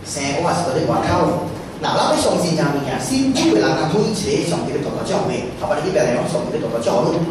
生活是在外口。嗱，咱要相信啥物件？信主的人啊，每一个上帝要大大照顾，啊，把你去别人讲上帝要大大照顾。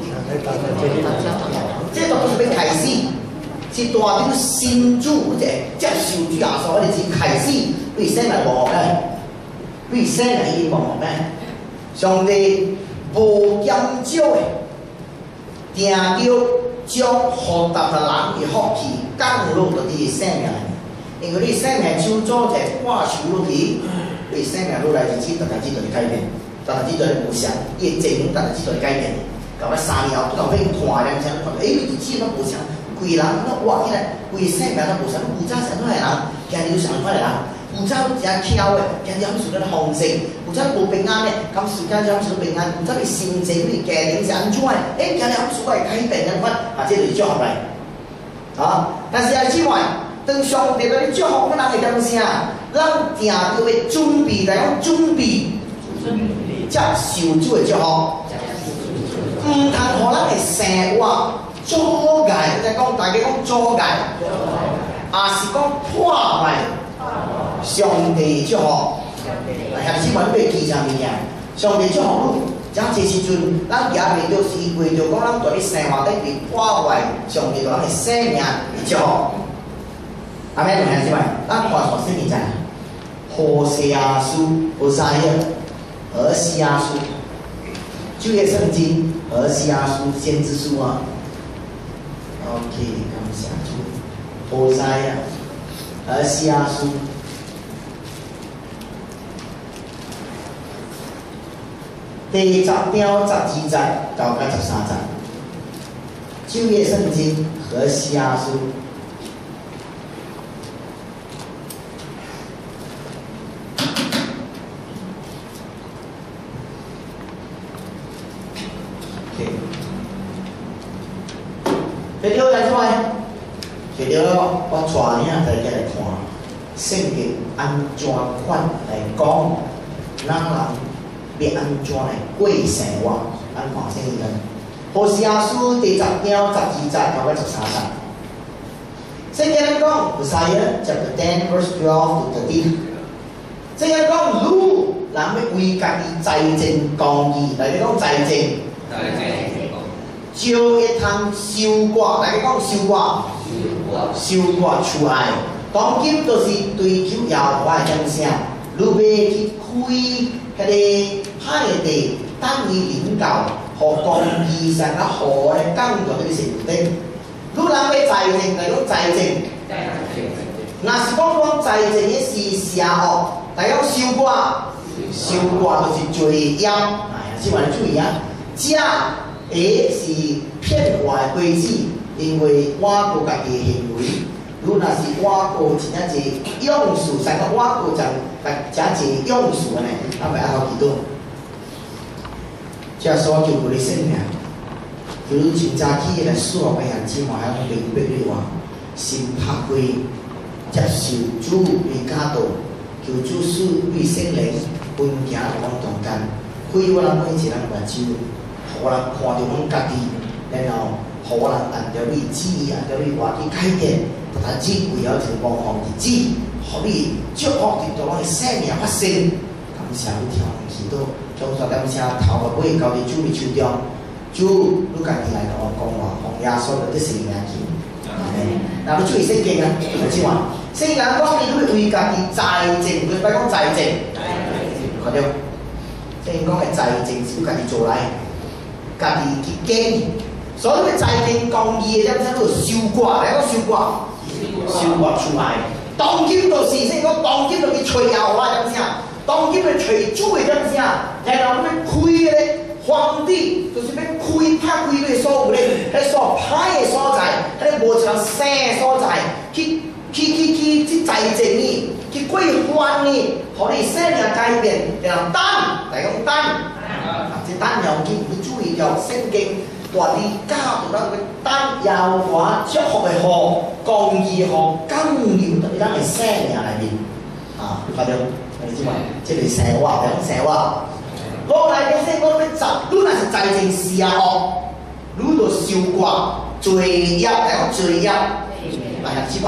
这都不是要开始，是大家信主或者接受主耶稣的时开始，对生来无咩？对生来已经无咩？上帝无减少的，定着将福达的人的福气降落到你的生命里，因为你生命手做者挂手落去。对生命愈来日子，大家知道的改变，大家知道的无常，伊的前大家知道的改变。到尾3年后，到尾看两下，看到日子都无常，规人都活起来，规生命都无常。古早啥款的人，今日有啥款的人？古早真巧的，今日有受到丰盛；古早无平安的，咁时间就受到平安。古早你心情、你家庭是安怎的？今日有所谓改变安款，这就是祝福来。啊，但是啊，姊妹，当上帝对你祝福，咱人会感啥？咱定着要准备，来讲准备接受主的祝福，唔通互咱的生活阻碍，即讲大家讲阻碍，也是讲破坏上帝的祝福。但是我们要记啥物件？上帝祝福你，这这时阵，咱也袂着是为着讲咱在你生活顶面破坏上帝对咱的生命的祝福。阿妹同学姊妹，咱看错圣经在。何西阿书，何西阿，何西阿书，旧约圣经，何西阿书，先知书啊。OK， 感谢主。何西阿，何西阿书，第10章12节到13节，旧约圣经，何西阿书。第六来出来，第六我带领大家来看圣经安怎款来讲，咱人要安怎来过生活？咱看圣经。何西阿书第10章12节到13节。圣经讲 ，Hosea chapter 10 verse 12 to 13。圣经讲，如人要为家己财政公义，大家讲财政。就一通收割，大家讲收割，收割出来。当今就是追求耶和华的奖赏，如要去开迄个海地，等伊领导，互公义上较好的降到迄个程度。如人要财政，大家讲财政。若是讲财政的是邪恶，大家讲收割，收割就是罪孽。哎，即话你注意啊，这。也是骗我的规矩，因为我个家己的行为，如若是我个真正是用事，上个我个真是用事呢，啊，咪好几多。这所就我的生命，如真早起来数个人姊妹还明白你话，心拍开，接受主的教导，求主使为圣灵分行往中间，开我人每一人目睭。互人看到阮家己，然后互人按照你旨意，按照你话去改变，不但只为了一个光荣日子，互你祝福伫咱的生命发生。感谢你听祈祷，将所感谢头个尾交伫主的手中，主你家己来甲我讲话，奉耶稣的圣名祈。那要注意圣经啊，即话圣经讲你要为家己财政，唔是讲财政，看到？圣经讲的财政是要家己做来。家己去经营，所以要财政公义的，咱要收割，来讲收割，收割出来。当今就是，先讲当今就去找耶和华点啥，当今就找主的点啥，然后要开咧皇帝，就是要拍开你所有咧，迄所歹的所在，迄无一人生的所在，去财政呢，去规范呢，互你生命改变，然后等，来讲等。这等要紧，你注意着圣经大力教导咱要等耶和华祝福的雨、公义的雨降临到咱的生命内面。啊，发到，你知嘛？这是生活，讲生活。后来嘅圣经要集，你若是财政邪恶，你就收割罪孽，来讲罪孽。来，知嘛？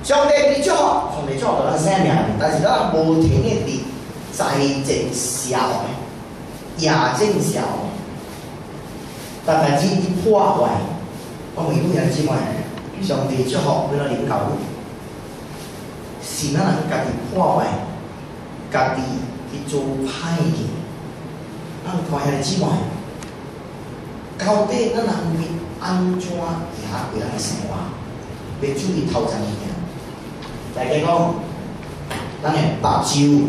上帝俾祝福，上帝祝福咱生命，但是咱无停嘅伫在正社会、亚正社会，但係只破壞。我問每人姊妹，上帝祝福俾咱領教會，是咱人家己破壞，家己去做歹嘅。咱看下姊妹，到底咱人要安怎行過咱嘅生活？要注意頭前物件。大家講，咱嘅目睭，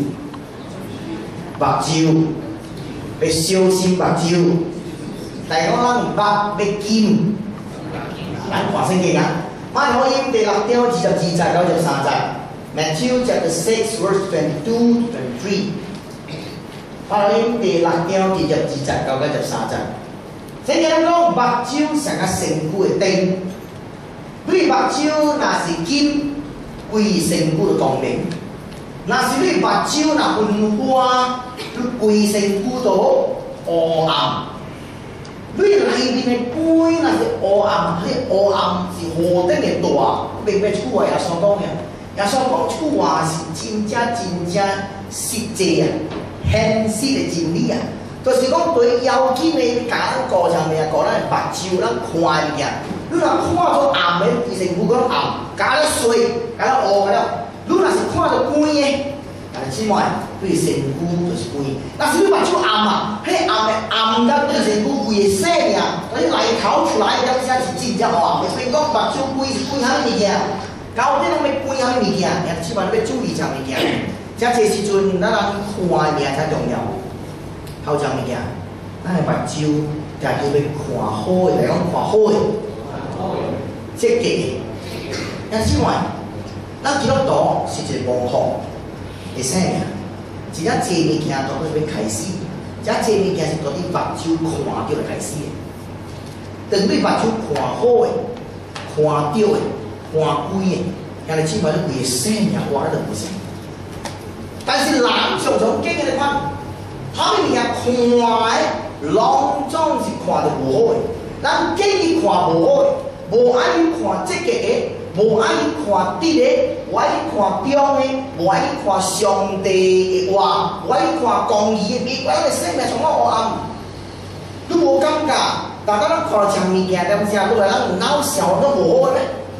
要小心目睭。大家講，咱目要金，咱看聖經啊。馬可福音第6章22節93節 ，Matthew chapter 6 verse 22 to 23。馬可福音第6章22節93節，聖經講目睭成個身軀嘅燈，你目睭若是金。規身軀就光明，若是你目睭若昏花，你規身軀就黑暗。你內面嘅杯若是黑暗，迄黑暗是何等嘅大？明白出話耶穌講嘅，耶穌講出話是真正實際啊，現實嘅真理啊。就是講對要緊嘅，甲咱顧上面啊，顧咱嘅目睭，咱看嘅。你若看到暗的，規身軀講暗，加了水，加了黑了。你若是看到光的，但是姊妹，你身軀就是光。但是你目睭暗啊，迄暗的暗到你身軀规个生命，你内口出来了才是真正黑暗。所以講目睭规是规啥物件？到底咱要规啥物件？姊妹你要注意啥物件？這個時陣，咱人看嘢才重要。頭前物件，咱的目睭就叫要看好嘅，嚟講看好嘅。積極嘅，因此話，咱基督徒是一個模範嘅生命，一隻做物件都要開始，一隻做物件是從你目睭看到嚟開始嘅。當你目睭看好嘅、看到嘅、看貴嘅，因為基本上你規個生命活得就唔成。但是人常常經嘅看，他們物件看嘅，攏總是看到無好嘅，咱經意看無好嘅。無愛去看積極嘅，無愛去看直嘅，無愛去看中嘅，無愛去看上帝嘅話，無愛去看公義嘅美，咱嘅生命從我黑暗，你無感覺，但當咱看到像物件點時，你話咱有腦笑都無好咧，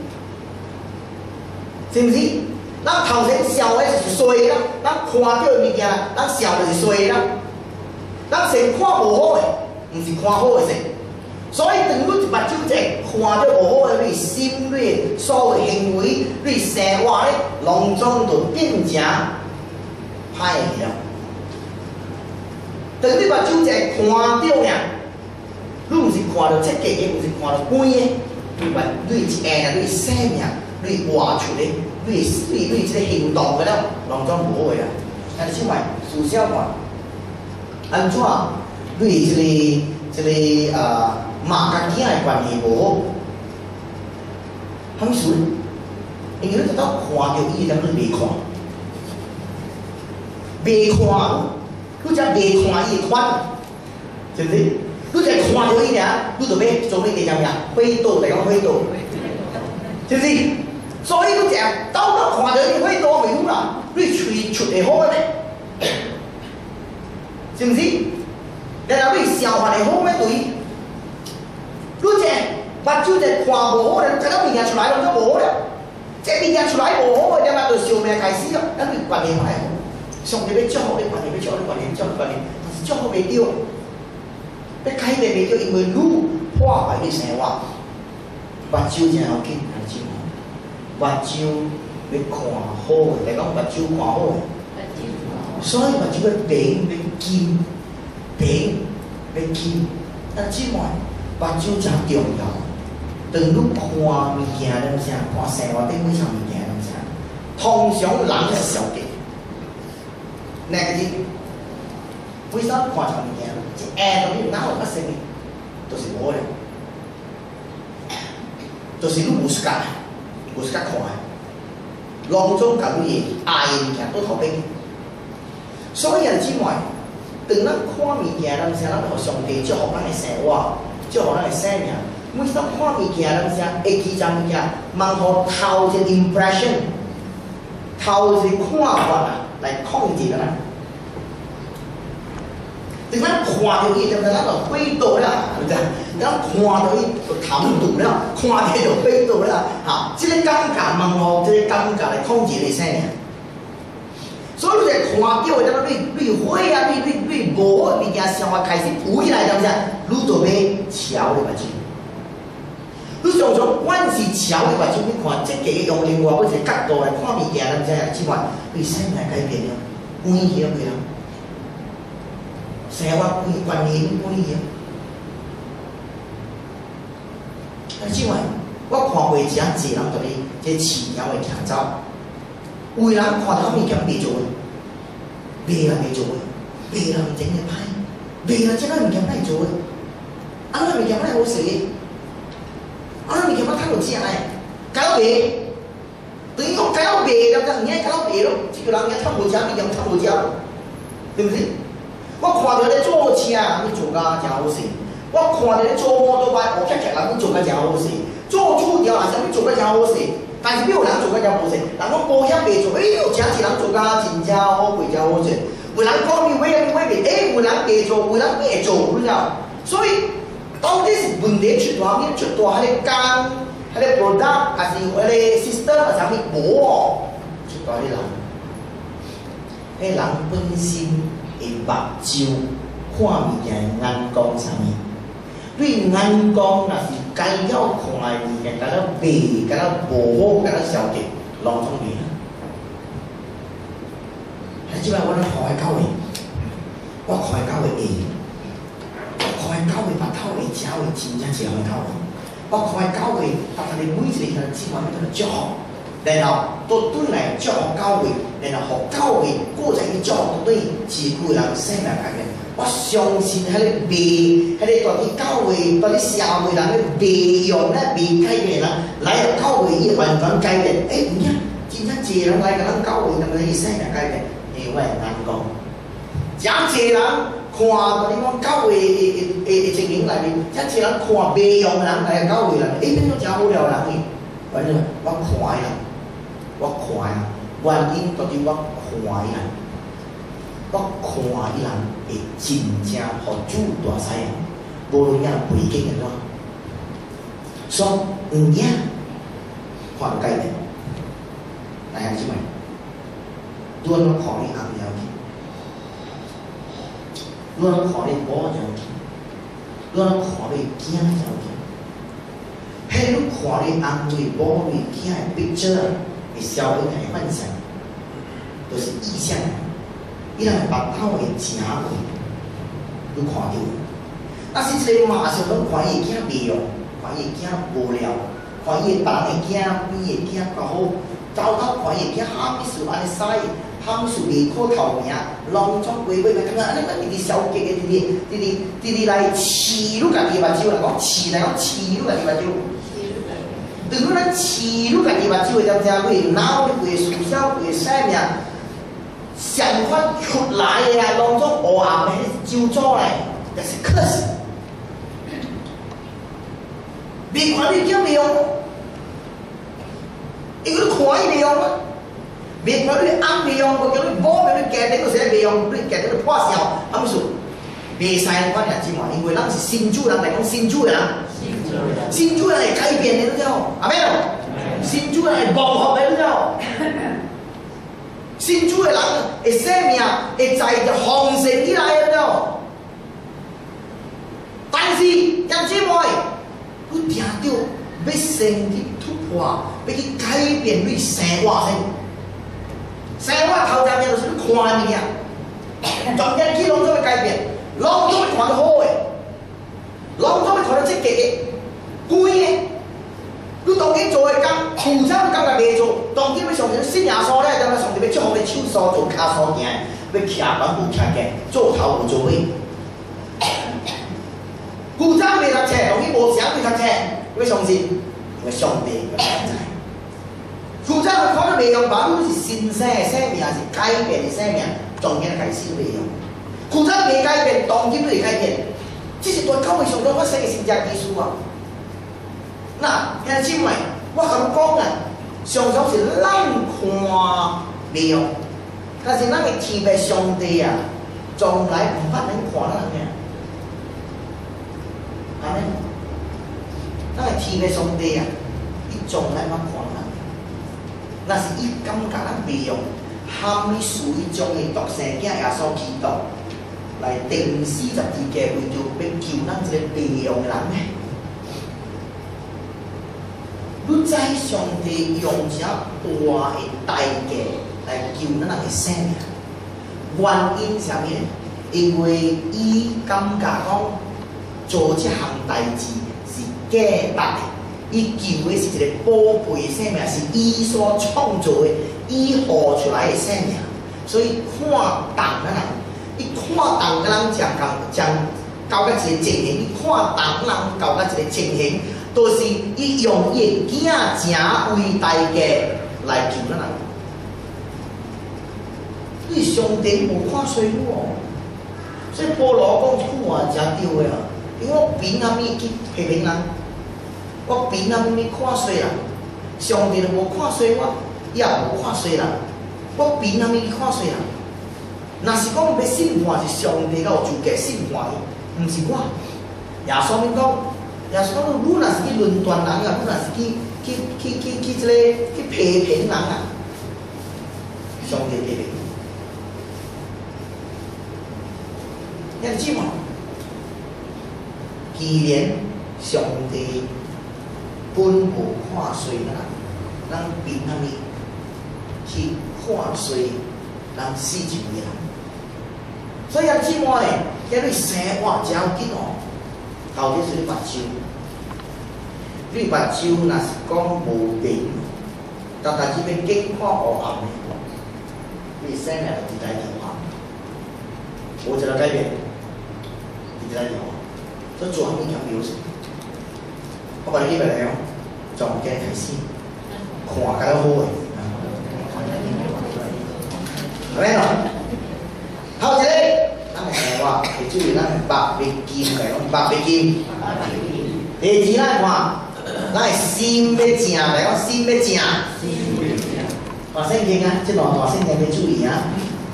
是毋是？咱頭前笑嘅就是衰啦，咱看到嘅物件，咱笑就是衰啦，咱先看無好嘅，毋是看好嘅事。所以，當你目睭即看到無好嘅，你心裏所有行為、你生活咧，攏總就變成歹去了。當你目睭即看到呀，你毋是看到積極嘅，毋是看到關嘅，你一下你生命，你活出嚟，你即個行動嘅了，攏總無好嘅啦。但是因為事實話，安怎你即個嘛，甲囝嘅關係無好，how事？因為你直到看到伊，但你未看，你才未看伊嘅款，是毋是？你只看到伊爾，你就要做咩嘅嘢？揮刀嚟講揮刀，是毋是？所以你只到看到伊揮刀未好啦，你喙出會好咧，是毋是？然後你消化會好咩對？你這目睭就看無好咧，睇到物件出來攏都無好咧。這物件出來無好嘅，點解就小命開始咯？咱對關係唔係好，上帝要祝福你關係，要祝福你關係，祝福關係，但是祝福未到，要改變未到，因為你破壞你生活。目睭真要緊，係知無？目睭要看好嘅，嚟講目睭看好嘅，所以目睭要平要堅，平要堅，但知無？目睭真重要。當你看物件點啥，看生活頂每項物件點啥，通常人是消極 ，negative。為啥看項物件？一下到你腦有乜生命，就是無咧，就是你無時間看嘅，攏總甲你愛嘅物件都頭邊。所以啊，姊妹，當咱看物件點啥，咱互上帝祝福咱嘅生活。祝福咱嘅生命， 每当看物件，咱啥会记张物件，望互头一个 impression， 头一个看法啊，来控制咱。等咱看到伊，就咱就飞倒了，对不对？咱看到伊就躺住了，看到就飞倒了。哈，这个感觉望互这个感觉来控制你啥呢？所以你看到的，你火啊，你无好物件，想法开始浮起来，对不对？你就要超你目睭。你常常阮是超你目睭，你看积极用另外一个角度来看物件，对不对？即款你生命改变了，关系了未啦？生活观念关系了。但即款我看过真侪人在咧这饲鸟的行走。有人看到物件袂做诶，袂啦袂做诶，袂啦毋整个歹，袂啦即个物件歹做诶，啊那物件歹好势诶，啊那物件歹趁有食诶，搞到袂，等于讲搞到袂，对不对？你搞到袂咯，即个人也趁无食，物件趁无食，对不对？我看到咧做车，你做甲真好势；我看到咧做摩托车，学骑人，你做甲真好势；做厝条啊，啥物做甲真好势。但是没有人做甲真无势，人讲保险袂做，有真是人做甲真正好贵真好势。有人讲你买袂，有人袂做，有人袂做，你知道？所以到底是问题出大面，出大迄个工、迄个 product， 还是迄个 system， 还是啥物无哦？出大迄人，迄人本身的目睭看物件眼光啥物？你眼光若是该要看的物件，敢若袂，敢若无好，敢若消极，拢总袂啊！还即摆我咧看的狗的，我看的狗的会，我看的狗的目头会真会真正是好狗的，我看的狗的，逐个每一个人即款都祝福，然后都转来祝福狗的，然后互狗的过在去祝福对自古人生命改变。我相信迄个未，迄个大啲教会、大啲社会人咧未用咧未改变人，来到教会伊完全改变。唔呀，真正济人来甲咱教会，能够伊生命改变，因为眼光。真济人看，大啲讲教会的情形内面，真济人看未用人来教会人，你都真好了人去。反正我看人，我看人，原因到底我看人。我看伊人会真正互主大使用，无论遐背景安怎，所以物件看改变。大家知咪？如果看你红了去，如果看你无了去，如果看你惊了去，迄你看你红对无对惊的picture会消化的幻想，都是意象。伊人目头会真贵，你看到。但是一个马上拢看伊囝袂用，看伊囝无聊，看伊别人的囝、边的囝较好，走到看伊囝喊物事安尼使，喊物事未可透明，拢总规规个，安尼直直消极的，直直来饲汝家己目睭啦，讲饲来讲饲汝家己目睭。如果咱饲汝家己目睭的，点正你脑、你思想、你生命。想法出来的啊，拢总黑暗的周遭来，那是可惜。未看你叫未用，因为你看伊未用啊，未看你暗未用，我叫你摸叫你家庭个时未用，你家庭个破销，啊不是，未使管日子嘛，因为咱是新主人来讲，新主人，新主人会改变的，你知道？阿妹咯，新主人会磨合的，你知道？新主的人会生命会在着丰盛起来了，但是弟兄姊妹，你听到要先去突破，要去改变你生活先。生活头前面就是你看物件，从今起拢总要改变，拢总要看到好的，拢总要看到积极的、贵的。你当今做的工，负责工也袂做，当今要上信耶稣咧，踮咧上面要祝福你手手做骹手行，要徛板步徛行，做头有做尾。负责袂读册，当今无啥会读册，要相信，因为上帝个存在。负责看到袂用，把你是新生的生命，还是改变的生命，从今开始袂用。负责袂改变，当今都会改变。这是对教会上头发生的真正技术啊！ 那兄弟姊妹，我甲你讲啊，常常是咱看袂用，但是咱的天父上帝啊，从来唔捌咱看咱嘅。阿妹，咱的天父上帝啊，伊从来捌看咱。那是伊感觉咱袂用，喊你属于将伊独生囝耶稣基督来定42架，为着要救咱这个袂用的人呢。你知上帝用这大的代价来救咱人的生命，原因是啥物呢？因为伊感觉讲做这项代志是价值的，伊救的是一个宝贝的生命，是伊所创造的，伊活出来的生命，所以看重咱人，伊看重咱人将到到一个情形，伊看重咱人到到一个情形。都是伊用伊的囝情为代价来救咱人。你上帝无看衰你哦，所以保罗讲一句话真对的啊，因为我凭啥物去批评人？我凭啥物去看衰人？上帝就无看衰我，伊也无看衰人。我凭啥物去看衰人？若是讲要审判是上帝才有资格审判伊，毋是我。耶稣免讲。耶稣讲：你若是去论断人啊，你若是去这个去批评人啊，上帝批评。兄弟姊妹，既然上帝本无看衰咱，咱凭啥物去看衰人死前的人？所以兄弟姊妹，因为生活真要紧哦。头先是你目睭，你目睭若是讲无病，但是要紧看黑暗的，你生命就在黑暗，无一个改变，就在黑暗。所以做啥物件表示，我把你记落来哦，从今开始，看较好诶，係咪咯？好一個。咱嘅話，會注意咱白鼻劍嚟講，白鼻劍。第二咱看，咱係心要正嚟講，心要正。大聖經啊，即兩大聖經要注意啊。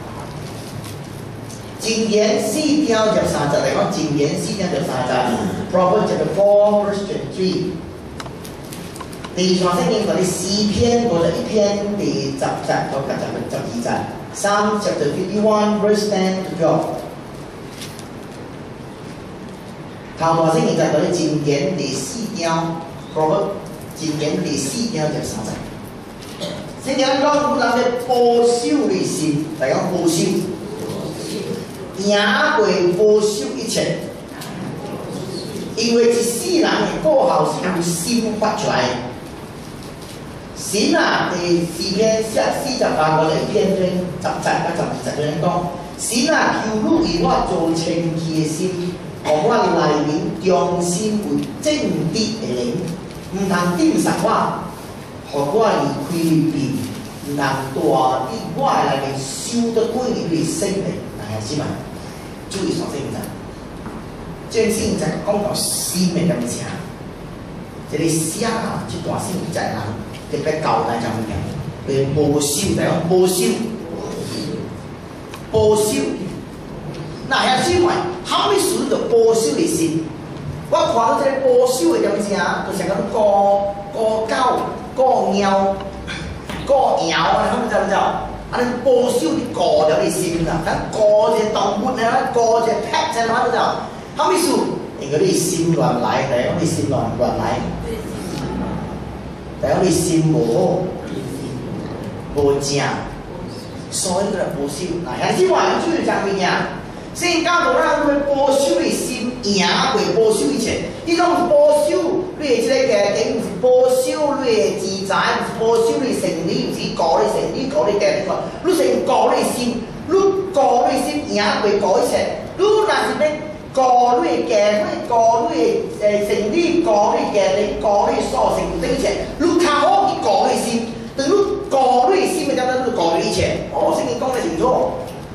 箴言4章13節嚟講，箴言4章13節 ，Proverbs chapter 4 verse 23。第二大聖經嗰啲詩篇嗰一篇第10節到12節 ，Psalm chapter 51 verse 10 to 12。頭大聖經就係嗰啲箴言第4章 ，Proverbs 箴言第4章13節。聖經講，我哋要保守你心，大家保守，贏過保守一切，因為一世人嘅過後是由心發出來的。神啊，第4篇48個一篇章10節到12節嗰陣講，神啊，求你為我做清氣嘅心。讓我內面忠心有正直的靈，唔通丟殺我，讓我離開你邊，唔通大啲我內面受得歸於你生命。嗱，兄弟們，注意上聖經，這聖經講到心嘅感情，即係寫啊，這段聖經就係人特別交代咁樣，佢保守，大家保守，保守。嗱，兄弟們。how many 事就保守你心？我看到這個保守嘅感情，就成個過狗、過貓、過鳥啊！你知唔知啊？啊，你保守你過咗你心啦，等過隻動物啊，過隻 pet 啫嘛，你知啊 how many 事？因為你心亂來，但係我哋心亂來，但係我哋心無好，無正，所以就保守。嗱，兄弟們，注意講乜嘢？聖經講到咱要保守你心，贏過保守一切。呢種保守你嘅即個家庭，唔是保守你嘅資產，唔是保守你成理，唔是顧你成理、顧你家庭。你先顧你心，你顧你心贏過一切。你若是要顧你家庭、顧你成理、顧你家庭、顧你所成的一切，你較好去顧你心。但你顧你心嘅時候，你顧你一切。哦，聖經講得清楚。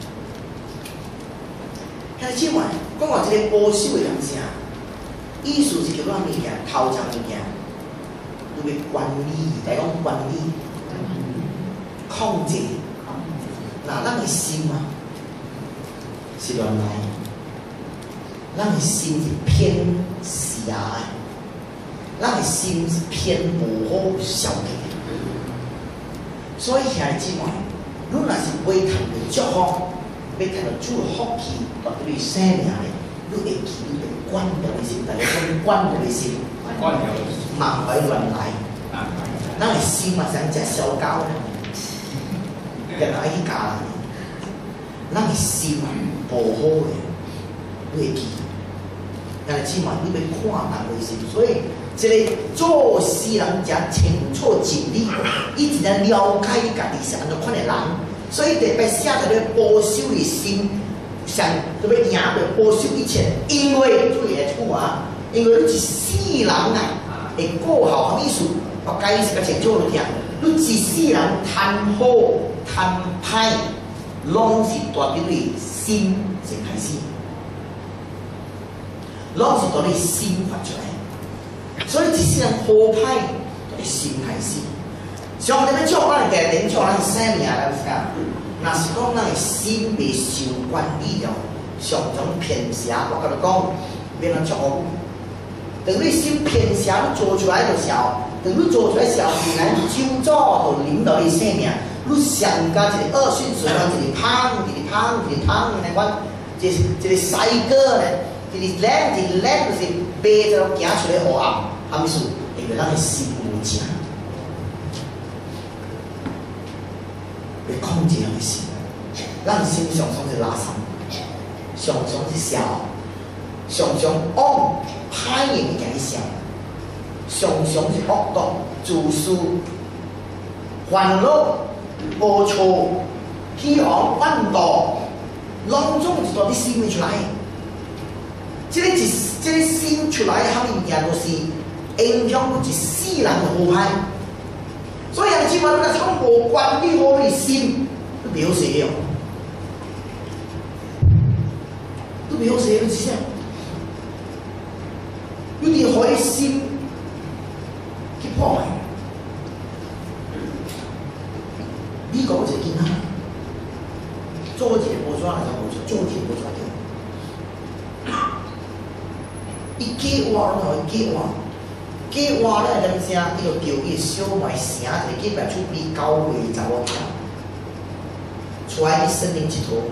兄弟姊妹，講話這個保守嘅感情，意思是叫咱物件頭前物件， 你要管理，来讲管理、控制。那咱的心啊，是乱来，咱的心是偏邪的，咱的心是偏无好消极的。所以兄弟姊妹，你若是买谈的祝福，要谈到主的福气，到对你生命的，你会记你的管着的心，大家讲管着的心，万不乱来。咱的心嘛，想食烧烤呢，人爱去教人。咱的心无好的，你会记。兄弟姊妹，你要看人的心，所以一个做事人才清楚真理，伊一定了解家己是安怎款的人，所以特别写在咧保守的心，上特别赢着保守一切，因为注意来听啊，因为你一世人啊，会过好什么意思？我解释较清楚你听，你一世人贪好贪歹，拢是大伫你心先开始，拢是从你心发出来。所以一世人好歹，从心开始。上帝要祝福咱家庭，祝福咱生命来啥？若是讲咱的心未受管理了，上种偏邪，我甲你讲，免人祝福。等你心偏邪，你做出来就效。等你做出来效，自然周遭就领导你生命。你上加一个恶性循环，一个胖，一个胖，一个胖，来讲，一个赛哥咧，一个烂，一个烂，就是背着行出来黑暗，啥物事？因为咱的心无正，要控制咱的心。咱心常常是垃圾，常常是笑，常常往歹的去想。常常是恶毒、自私、烦恼、无错、欺昂犯道，拢总是从你心里出来。这个心出来，它物件就是影响到一世人的好歹。所以兄弟姊妹，若是讲无管理好你心，你袂好势哦。你袂好势，你是啥？你得互伊心。破坏。美国一个囡仔，做一个无怎来就无做，做一个无怎做。伊假话，伊假话咧，点声？伊就叫伊小妹生一个假白出比9岁查某囝，出来去森林佚佗，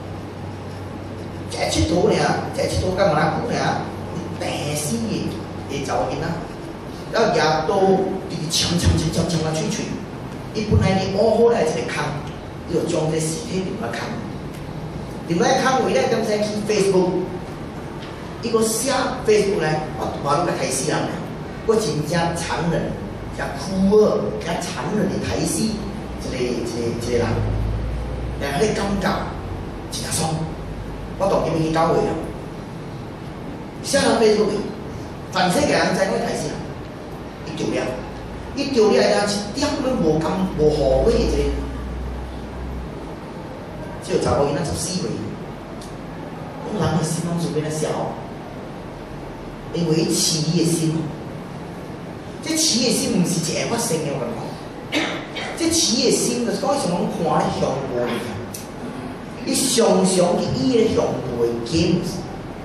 一佚佗尔，一佚佗干嘛啦？久尔，病死个查某囡仔。然后夜到直呛来吹吹，伊本来哩挖好来一个坑，伊就将这尸体丢来坑，丢来坑为咧点先去 Facebook， 伊个写 Facebook 咧，我都开始人咧，我真正残忍、真酷尔、真残忍的睇死一个人，然后迄感觉真爽，我当今去9岁啊，写到 Facebook， 全世界人知我睇死人。伊丢了，伊丢了一点都无后悔的这个查某囡仔14岁，我人的心拢是变得小，因为饲伊的心，这饲的心毋是一下发生的，我感觉，这饲的心就是讲像我看咧恐怖尔，伊常常去演咧恐怖的 games，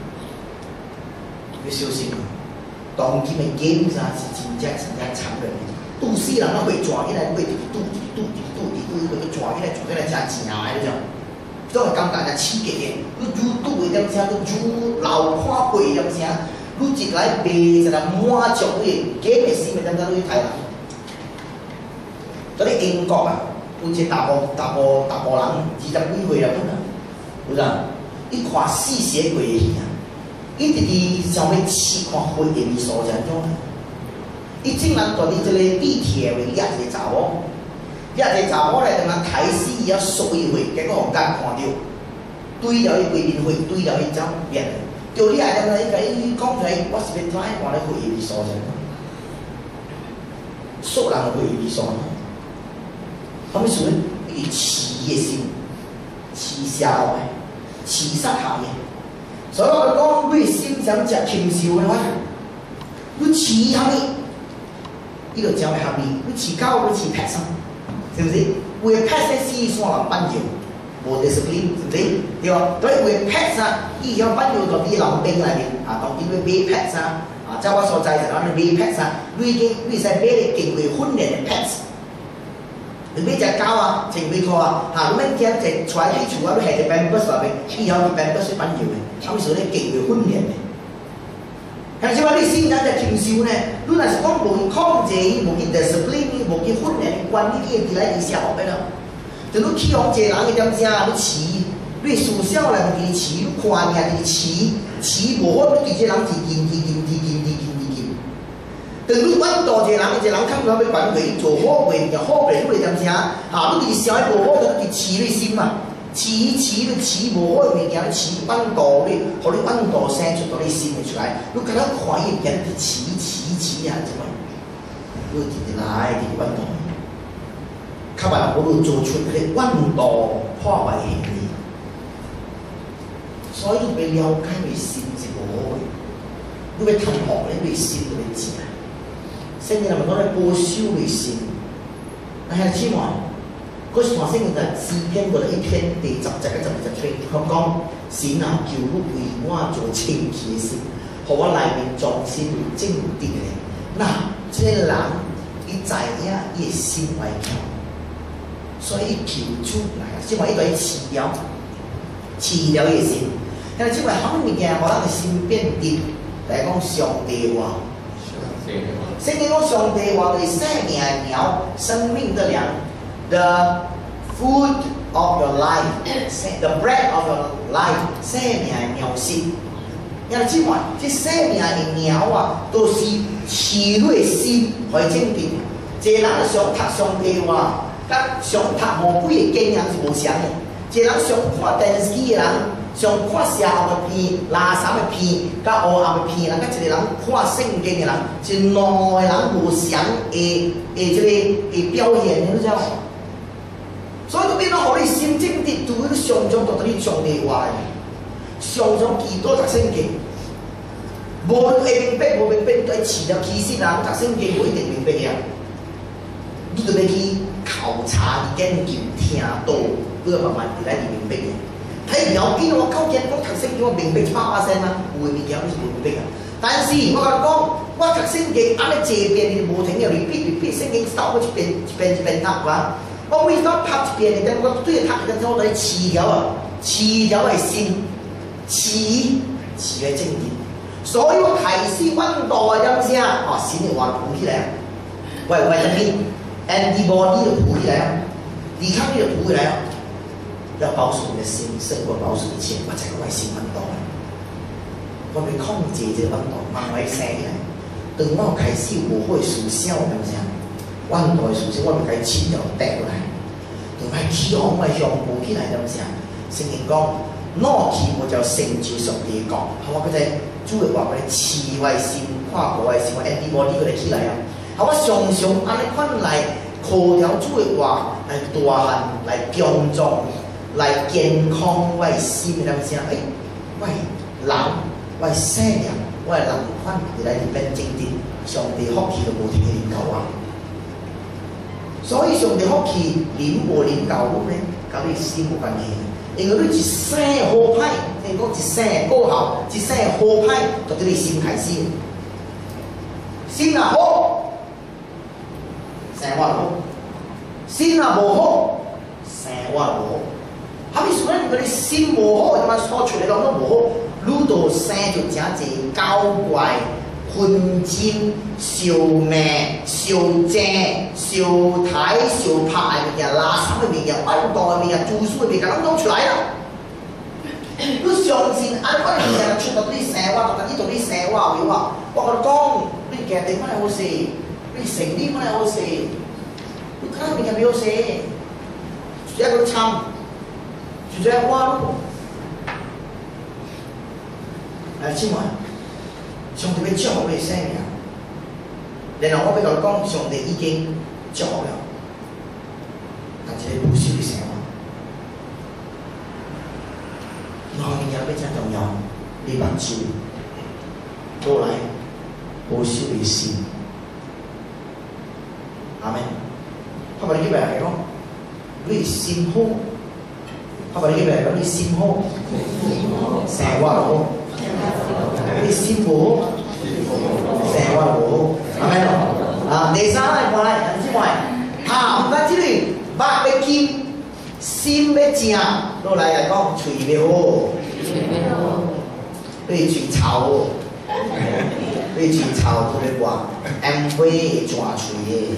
要小心。当今的 games 啊，是真正残忍的，都市人啊会抓起来，会赌，会抓起来，真正的那种，都会感觉人刺激的。你愈赌的点啥，你愈老看过点啥，你一来卖一个满足的 game 的心的点啥，你去睇啦。嗰啲英國啊，有一個大波人，20幾歲啦本啊，有冇？伊看吸血鬼的戲啊！伊直直想要試看火焰的所在種，伊竟然住伫一個地鐵位壓一個查某，壓一個查某來同人睇死伊，要掃伊血，結果互人看到，對了伊規面血，對了伊走滅了。叫你來點來？伊講出來，我是要睇看咧火焰的所在，掃人的火焰的所在，啥物事？伊飼的心，飼社會，飼殺下嘅。所以我就講，你心想食禽獸嘅話，你飼蝦米？ 伊就真袂合理。你饲狗，你饲 pet 啥？是不是？为 pet 咧死线人班油，无 discipline， 是不是？对吧？所以为 pet 啥，伊向班油到啲冷冰内面啊，當然要買 pet 啥啊，在我所在就講你買 pet 啥，你使買嚟經過訓練嘅 pets。你買隻狗啊，前幾個啊，嚇，你咩隻坐喺啲厝啊，你係隻 Pampers 入面，以後隻 Pampers 班油嘅，咁時候咧經過訓練嘅。係即話你先人就禽獸呢，你若是講無去控制伊，無去 discipline 伊，無去訓練伊，管理伊嘅來伊社會啦。就你起哄一個人嘅點聲，你飼，你從小來就飼，你看見就飼無好，你對這人是禁。但你揾到一個人看到要管佢做好袂，又好袂，你會點聲？嚇，你對社會無好，你飼你心嘛。你飼無好嘅物件，你飼穩度你，互你穩度生出到你心嘅出來。你覺得看伊物件，你飼啊，怎麼？你直直來，直直穩度。較慢我哋做出嗰啲穩度破壞行為，所以你要了解你心是無好嘅。你要同學咧，你心都要知啊。聖經係咪講咧保守你心？但係之外。嗰時話聖經就詩篇嗰度一篇第10節嘅12節，佢講神啊，叫我為我做清潔嘅心，互我內面裝心正直嘅。嗱，這個人伊知影伊嘅心為強，所以求主嚟，即話伊對伊治療伊嘅心。但係即話好物件，互咱嘅心變直，就係講上帝話。聖經講上帝話對生命嘅鳥，生命的糧。The food of your life, the bread of your life， 生命嘅糧食。因為即話，即生命嘅鳥啊，都是飼你嘅心去整定。一個人上讀上帝話，甲上讀無幾個經驗是無相嘅。一個人上看電視嘅人，上看社會嘅片、垃圾嘅片、甲黑暗嘅片人，甲一個人看聖經嘅人，是兩個人無相嘅即個嘅表現，你知道？所以就變到互你心正直，對你常常讀到你上帝話嘅，常常祈禱讀聖經。無會明白，無明白，對飼了其實人讀聖經無一定明白嘅。你就要去考察、研究、聽到，你慢慢嚟明白嘅。睇了邊我究竟我讀聖經我明白100%嗎？有嘅物件你是唔明白嘅。但是我甲你講，我讀聖經安尼一遍你無停嘅 repeat 聖經少過一遍讀啊！我每當讀一遍，但我對讀嘅時候，我哋飼了嘅心，飼嘅正義。所以我開始揾到嘅點聲，哦，心就話浮起來，喂，特別 antibody 就浮起來，抵抗力就浮起來，要保守你的心，勝過保守一切。我才個心揾到，我咪控制這個揾到，慢慢生起來。當我開始無會思想點聲。揾到嘅事情，我咪該切掉掟過來，同埋起哄咪向步起來咁聲。聖經講，攞起我就成就上帝講，係我嗰隻主嘅話，我哋慈為善，跨過為善，我 antibody 佢哋起來啊！係我常常安尼款嚟靠條主嘅話嚟大漢，嚟強壯，嚟健康為心咁聲。喂人，喂生人，喂人款嚟變正直，上帝福氣都無停嘅研究啊！所以上帝福氣領無領教呢，跟你心無關係。因為你一生好歹，你講一生過後，一生好歹，就對你心開始。心若好，生活好；心若無好，生活無好。後面所以你心無好，咁啊所出嚟講都無好，你就生就真濟搞怪。混戰、燒命、燒正、燒睇、燒拍嘅物件，垃圾嘅物件、運動嘅物件、做書嘅物件，咁都出來啦。你相信按嗰啲嘢出到啲生活，到呢度啲生活嘅話，我覺得講你嘅地方係好事，你成啲乜係好事，你睇下物件冇事，一個參，就這樣話咯。嚟請問。上帝要祝福你生命，然後我俾佢講，上帝已經祝福了，但係你保守你生活，兩樣嘢非常重要，你把主過來保守你心， 阿妹，後邊啲咩嚟講？你心好，後邊啲咩嚟講？你心好，成話好，你心好，成話好，阿妹啊，第三嚟講咧，唔知話啊，唔知你白要金，心要正，落嚟嚟講嘴要好，你嘴臭。你嘴臭同你話 ，M V 會抓嘴嘅。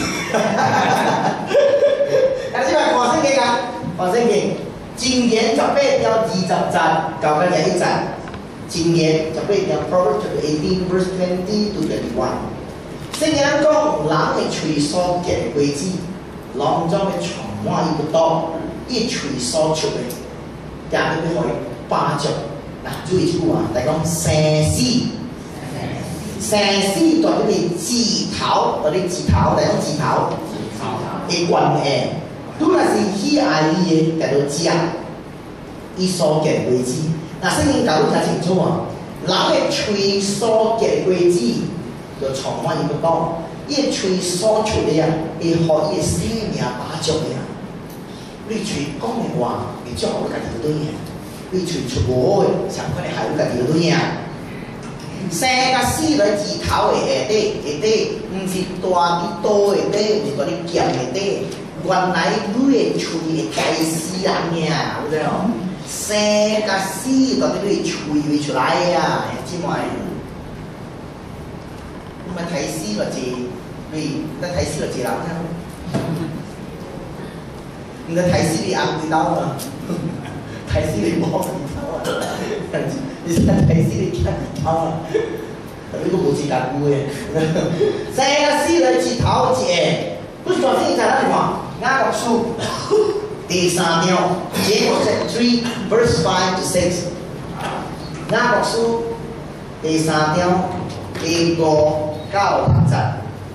但係因為華生幾㗎？華生幾？箴言18條20節，9個1節。箴言18條 Proverbs 18 verse 20 to 21。聖經講，人嘅嘴所結嘅果子，囊中嘅藏滿伊不多，伊嘴所出嘅，也都可以巴著。嗱，注意呢句話，就係講生死。生死代表你字頭，代表字頭，第一個字頭嘅關係，都係喜愛伊嘅，叫做食，伊所結果子。嗱，聖經講得真清楚啊，人嘅嘴所結果子，就藏滿伊不多，伊嘅嘴所出嘅啊，會互伊嘅生命把著嘅啊。你嘴講嘅話，會將我家己嗰堆嘢，你嘴出無好嘅，相關嘅害我家己嗰堆嘢。生甲死來字頭嘅下底，毋是大啲刀嘅底，毋是大啲劍嘅底。原來你嘅喙會該死人呀，有冇有？生甲死到你喙會出來呀，知唔知？你咪睇死就係，你睇死就係人啦。你睇死你按幾刀啊？睇死你摸幾刀啊？你睇死你睇幾刀啊？呢個冇字格估嘅，生甲死來字頭一個，不是講先在哪裡講？雅各書第3章 ，James chapter 3 verse 5 to 6。雅各書第3章第5到6節。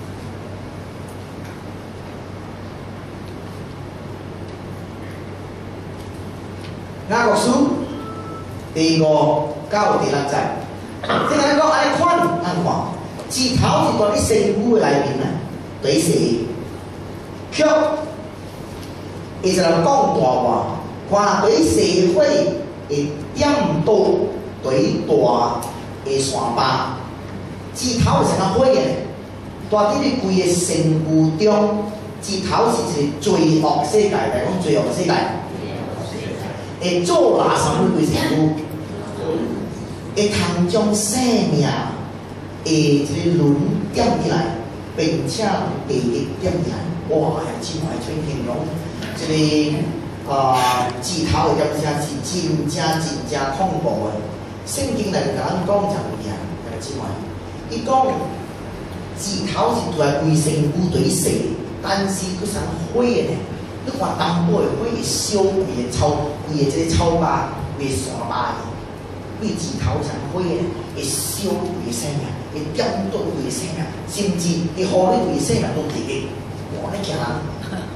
雅各書第5到第6節。即係講愛看，字頭是在啲聖經裏面啊，對寫，卻其實講大話，看對社會嘅點到對大嘅山巴，字頭是成個火嘅，大啲你規個聖經中，字頭是一個罪惡世界嚟講，罪惡世界，會做哪什麼規聖經？會通將生命會一個輪點起來，並且地極點起來，哇！真係最形容，一個字頭嘅點聲是真正恐怖嘅。聖經嚟講講就係啊，係知咪？伊講字頭是對規身軀對死，但是佢想火嘅，你看淡薄嘅火會燒規個草，規個即個草巴會散巴嘅。你字頭上火嘅，會燒佢嘅生命，會點到佢嘅生命，甚至會害你佢嘅生命都地極。哇！你驚人，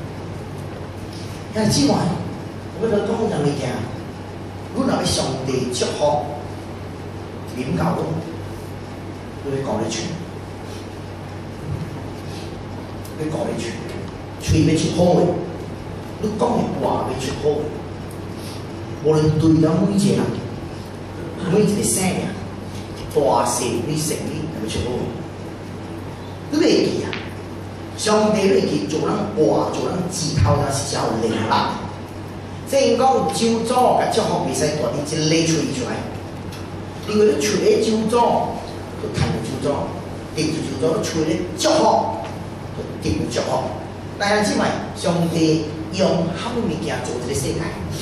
但係之外，我覺得講人嘅驚，如果係上帝祝福，點搞都，你講得出，你講得出，嘴要出好嘅，你講嘅話要出好嘅，無論對咗每一個人。每一個生命，大細你成你係咪出好？你未記啊？上帝未記做人話，做人字頭那是叫靈力。即係講朝早嘅祝福未使大啲，一嚟吹出來。因為你吹咧朝早，就睇到朝早；跌住朝早，吹咧祝福，就跌到祝福。但係知咪？上帝用乜物件做呢個世界？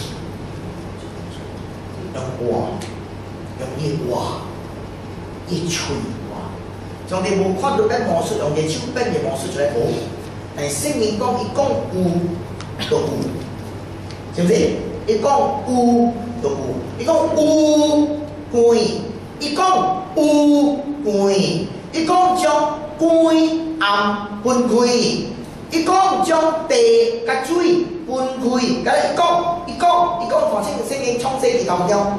用話。用伊話，伊吹話，上帝冇看到緊魔術，用嘅手邊嘅魔術出來冇。但係聖經講，伊講有就有，是唔是？伊講有就有，伊講有關，伊講有關，伊講將關暗分開，伊講將地甲水分開。咁伊講，反正聖經創世記頭條。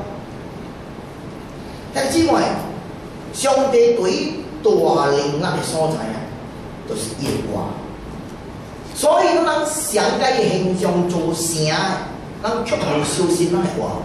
但之外，上帝對大靈力嘅所在啊，就是伊話， 所以，咱上界的形象做成，咱却无小心，咱会活。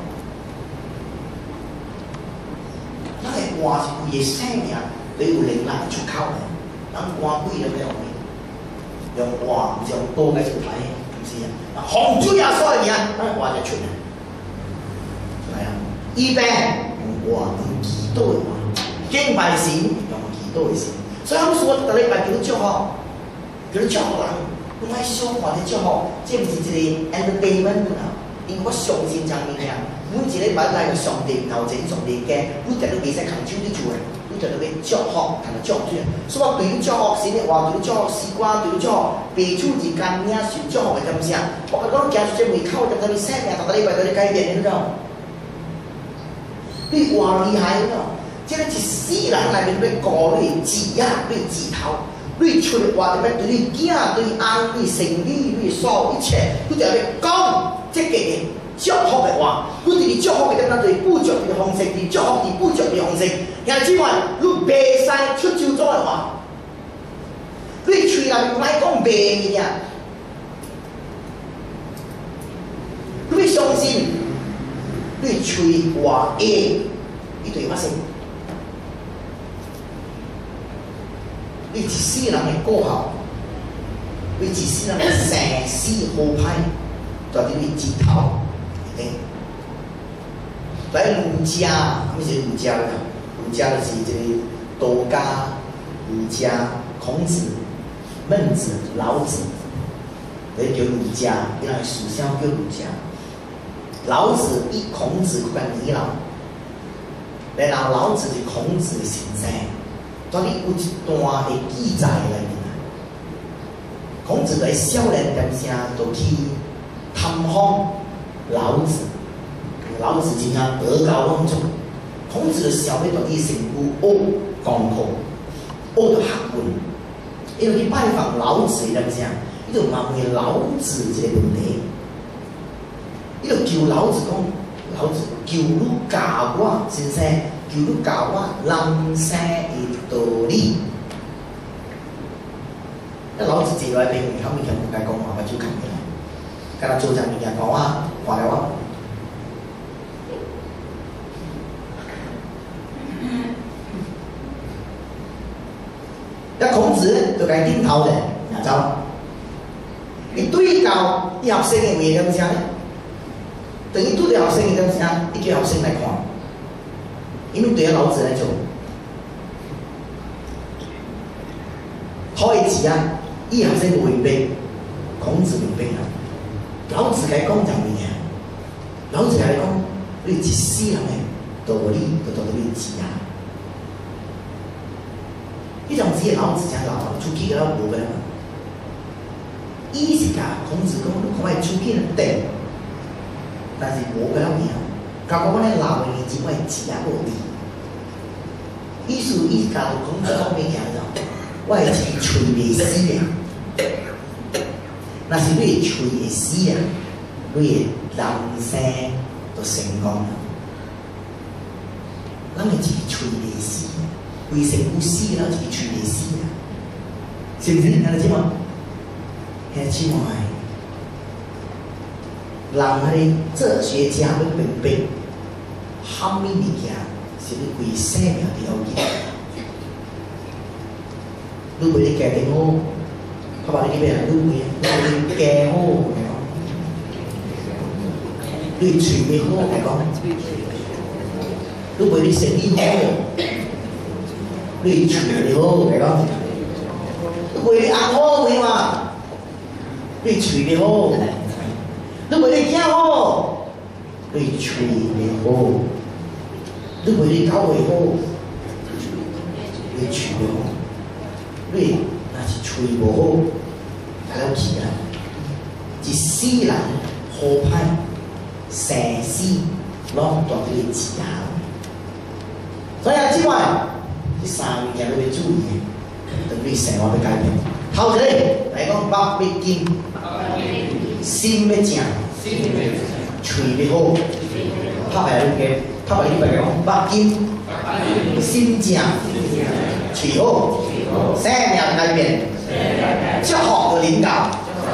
咱会活是为个生命，你有能力出口的。咱活鬼了要用活，唔是用刀来出牌的，唔是啊。洪水也所的名，咱活就出来。係啊，醫病用活用祈禱的活，敬拜神用祈禱的神。所以我說，逐禮拜叫你祝福，叫你祝福人。唔係想話你祝福，即唔是一個 entertainment 啊！因為我相信一樣物件，每一禮拜來個上帝頭前上帝嘅，你絕對袂使空手你做嘅，你絕對要祝福，同埋祝福。所以我對你祝福神嘅話，對你祝福詩歌，對你祝福白手之間領受祝福嘅感謝。我講行出這門口，就對你生命，逐個禮拜對你改變，你知道？你話厲害咯！即係一世人內面要顧你字啊，你字頭。你出嚟話點樣對你囝、對翁、對生理、對所有一切，你就要講積極嘅祝福嘅話。你對你祝福嘅點樣對補助你嘅方式，對祝福對補助你嘅方式。然後之外，你袂使出招咗嘅話，你喙內唔係講白嘅，你相信你喙話會，你對乜事？你一世人嘅過後，你一世人嘅生死好歹，就係你指頭，對。來儒家，乜是儒家咧？儒家就是即個道家、儒家、孔子、孟子、老子，你叫儒家，因為書香叫儒家。老子比孔子更年老，然後老子是孔子嘅先生。當你有一段嘅記載裏面，孔子在少年咁聲就去探訪老子，老子真正德高望重。孔子就小尾到啲成古學功課，學到學問，因為去拜訪老子咁聲，伊就問問老子這個問題，伊就叫老子講，老子叫你教我先生。叫你教我人生嘅道理。老子坐來邊，後面就唔該講話，我就近嘅啦。跟他做陣物件講話，話嚟話。一孔子就該點頭嘅，然後你對教啲學生嘅話咁聲，等於對啲學生嘅咁聲，你叫學生來看。因為對老子來做，可以指啊，伊學生違背，孔子違背啦。老子該講就咩嘢？老子該講，你一世人嘅道理，就道理指啊。呢種只係老子講老，出去嘅都無嘅嘛。伊是甲孔子講，你可以出去嘅對，但是無嘅了咩？教我哋老嘅年紀，我係指啊無理。意思伊教孔子講咩嘢就，我係一個喙未死啊！若是你個喙會死啊，你個人生就成功啦。咱係一個喙未死，為成不死，咱一個喙未死啊！是唔是？聽得知嗎？聽得知嗎？人係哲學家要明白，蝦米物件是你為生命的要件。你為你家庭好，佢話你咩啊？你為你家好嚟講，你廚藝好嚟講，你為你生意好，你廚藝好嚟講，你為你眼好嘅嘛，你廚藝好。你為你囝好，你喙會好；你為你狗會好，你喙會好。你若是喙無好，睇了起來，一世人好歹，生死攏當你指下。所以啊，之外，呢三樣嘢你要注意，對你生活要改變。頭一個嚟講，目要堅，心要正。喙要好，拍牌嘅，拍牌呢個講目堅，心正，喙好，生命改變，祝福就領導，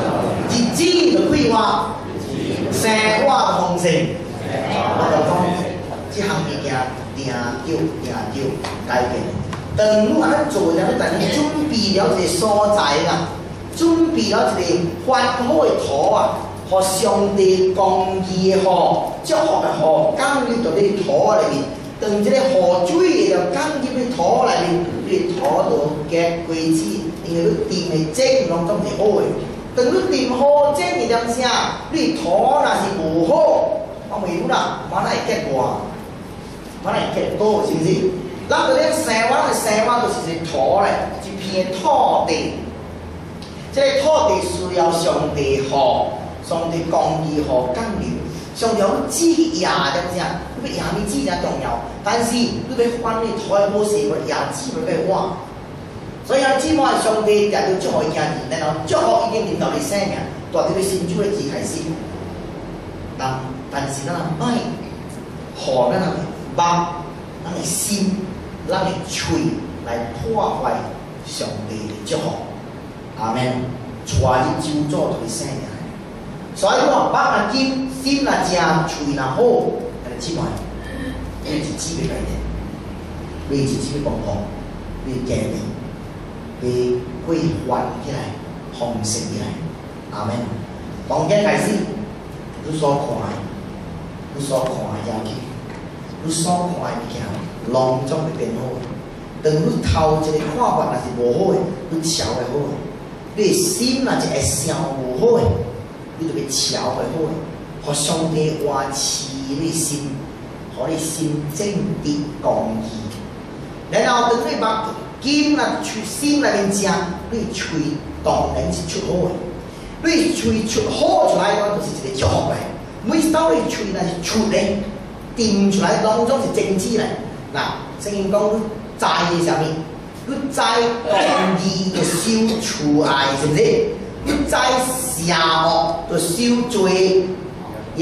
日子就规划，生活丰盛。我就讲，这项物件定叫改变。当你安尼做了，但你准备了一个所在啦，准备了一个欢好的土啊，互上帝公义的雨、祝福的雨，降入到你土里面。当这个雨水就降入你土里面，你土就结果子，因为你种的种拢总是好的。当你种好种是点啥？你土若是无好，我袂有啦，马上会结果，马上会结果，是不是？咱就咧生活就是一个土咧，一片土地。这个土地需要上帝雨，上帝公义雨降临。上帝要指野点啥？你要野你指才重要，但是你要翻你土的好势，我野指要换。所以啊，姊妹上帝定要祝福伊家己，然后祝福已经领导你生命，带你去新主的字开始。但是咱爱互咱的目、咱的心、咱的嘴来破坏上帝的祝福。阿门。带你周遭对生命。所以我目啊金，心啊正，嘴啊好，但是姊妹，你是指别个人，你是指公公，你家庭。你规范起来，丰盛起来，阿门。从今开始，你所看的，你所看的要紧，你所看的物件，拢总会变好。当你头一个看法若是无好的，你调会好的；你的心若是会想无好的，你就要调会好的。互上帝维持你心，互你心正直公义。然后当你目金啊，出心内面食，你喙当然是出好的。你喙出好出来，我就是一个祝福嘞。每道你喙若是出嘞，定出来当中是正知嘞。嗱，圣经讲你栽啥物？你栽公义就收慈爱，是不是？你栽邪恶就收罪孽，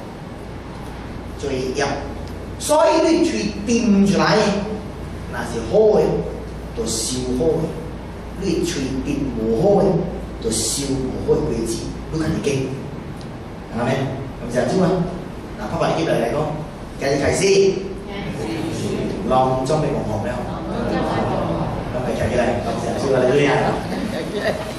罪孽。所以你喙定出来，那是好的。就收好的，你喙定无好的，就收无好的果子，你看你经，阿妹，咁就主啊！嗱，拍埋啲嚟講，繼續提示，浪中嘅同學咧，咁咪齊起嚟，咁就主啊，你呢？